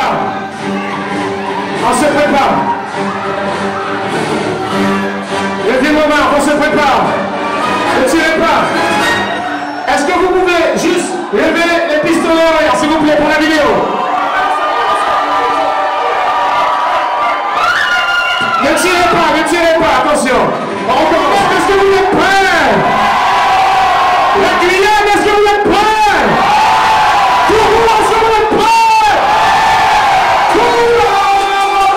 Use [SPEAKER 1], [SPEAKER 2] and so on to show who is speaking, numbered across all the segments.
[SPEAKER 1] prépare. On se prépare. Levez-moi main, on se prépare. Ne tirez pas. Est-ce que vous pouvez juste lever les pistolets en l'air, s'il vous plaît, pour la vidéo? Ne tirez pas, attention. On recommence. Est-ce que vous êtes prêts? La Guyane, est-ce que vous êtes prêts? Tout le monde, est-ce que vous êtes prêts? Tout le monde!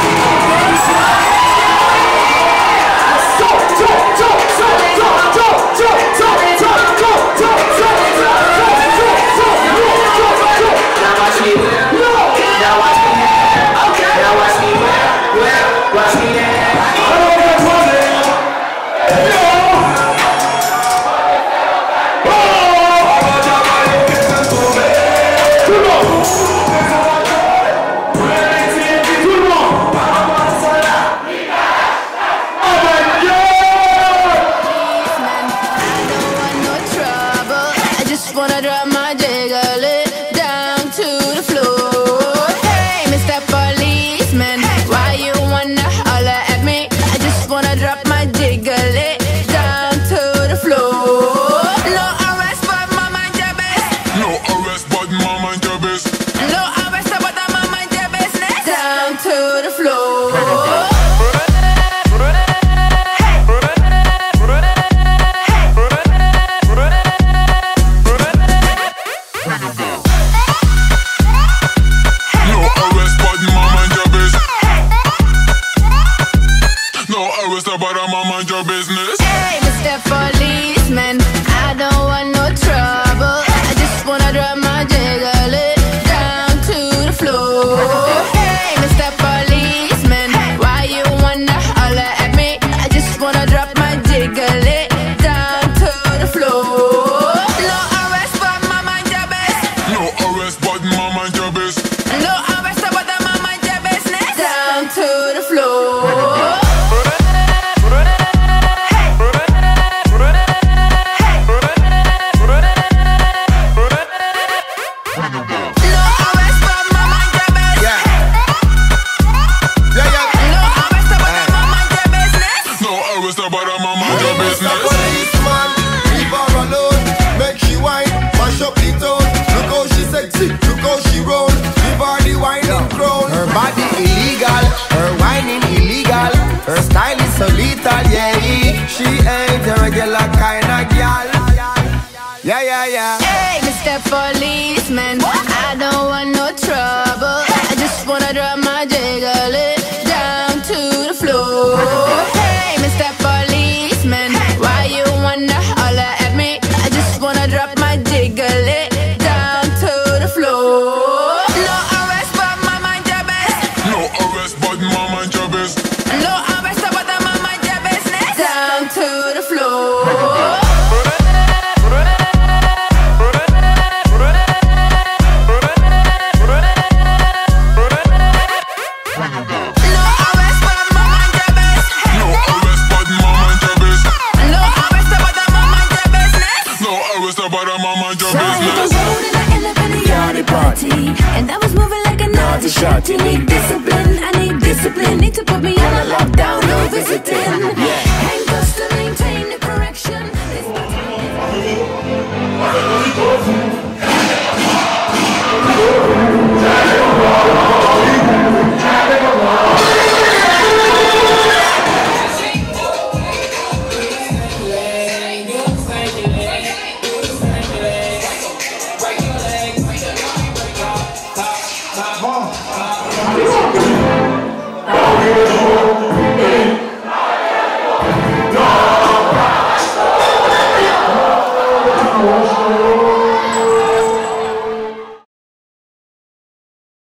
[SPEAKER 2] Hey, Mr. Policeman, I don't want no trouble. I just wanna drop my jiggle it down to the floor. Hey, Mr. Policeman, why you wanna holler at me? I just wanna drop my jiggle it down to the floor. No arrest, but my mind your best.
[SPEAKER 3] No arrest, but my mind your best.
[SPEAKER 2] No arrest, but my mind your business. Down to the floor.
[SPEAKER 4] And I was moving like a naughty shorty. Need discipline, I need discipline. Need to put me on a lockdown, no visiting. Handcuffs to maintain the correction.
[SPEAKER 1] Oh,